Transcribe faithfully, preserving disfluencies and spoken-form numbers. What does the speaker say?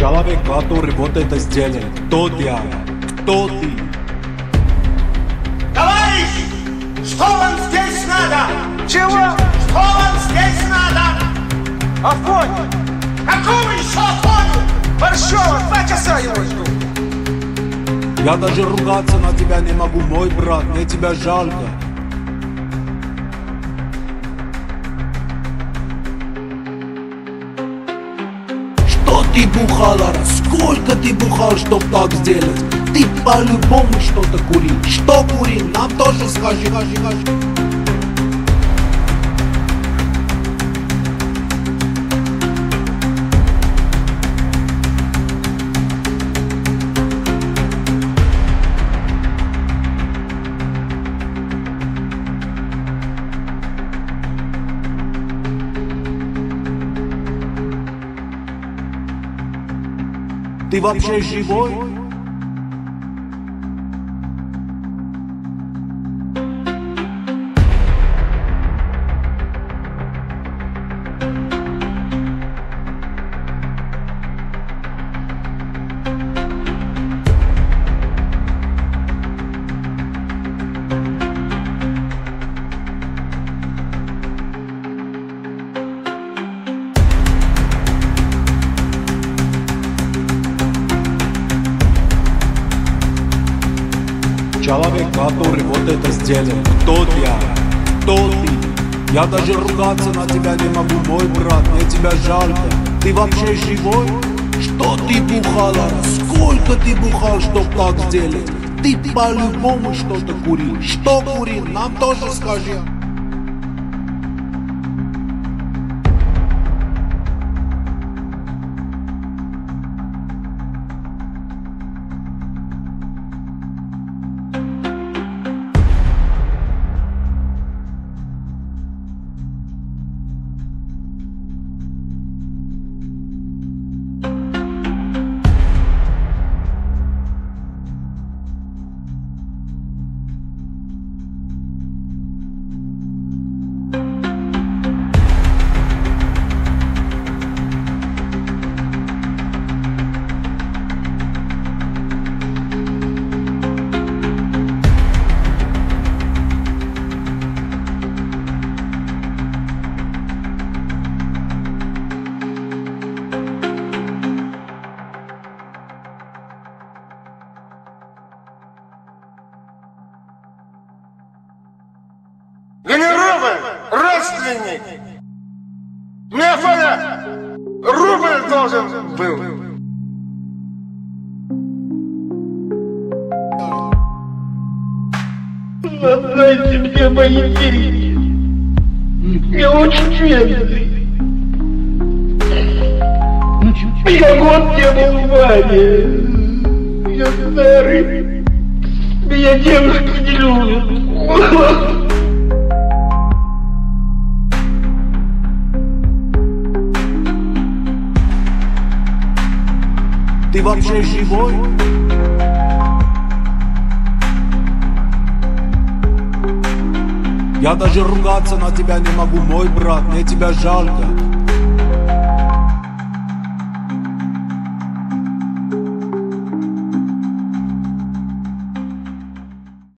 Человек, который вот это сделал. Кто я? Кто ты? Товарищ! Что вам здесь надо? Чего? Что вам здесь надо? Афоня! Какого еще Афоню? Борщева, два часа его жду. Я даже ругаться на тебя не могу, мой брат, мне тебя жалко. Что ты бухала, сколько ты бухал, чтоб так сделать? Ты по-любому что-то курил. Что курил? Нам тоже скажи, скажи, скажи. Ты вообще живой? Человек, который вот это сделал. Кто я? Кто ты? Я даже ругаться на тебя не могу, мой брат, мне тебя жалко. Ты вообще живой? Что ты бухала? Сколько ты бухал, чтоб так сделать? Ты по-любому что-то курил. Что курил? Нам тоже скажи. Генерал, родственник! Мне Афоня рубль должен был. Отдайте мне мои деньги. Я очень бедный. Я год не был в бане. Я старый. Меня девушки не любят. Ты вообще живой? Я даже ругаться на тебя не могу, мой брат, мне тебя жалко.